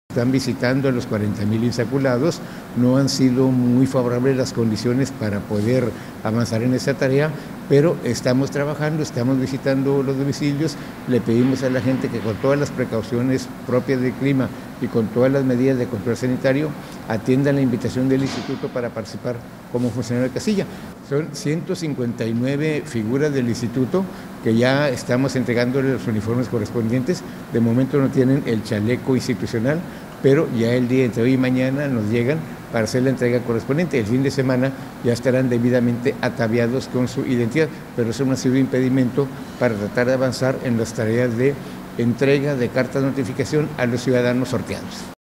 Están visitando a los 40,000 insaculados, no han sido muy favorables las condiciones para poder avanzar en esa tarea, pero estamos trabajando, estamos visitando los domicilios, le pedimos a la gente que con todas las precauciones propias del clima y con todas las medidas de control sanitario atiendan la invitación del instituto para participar como funcionario de casilla. Son 159 figuras del instituto que ya estamos entregándole los uniformes correspondientes. De momento no tienen el chaleco institucional, pero ya el día entre hoy y mañana nos llegan para hacer la entrega correspondiente. El fin de semana ya estarán debidamente ataviados con su identidad, pero eso no ha sido impedimento para tratar de avanzar en las tareas de entrega de cartas de notificación a los ciudadanos sorteados.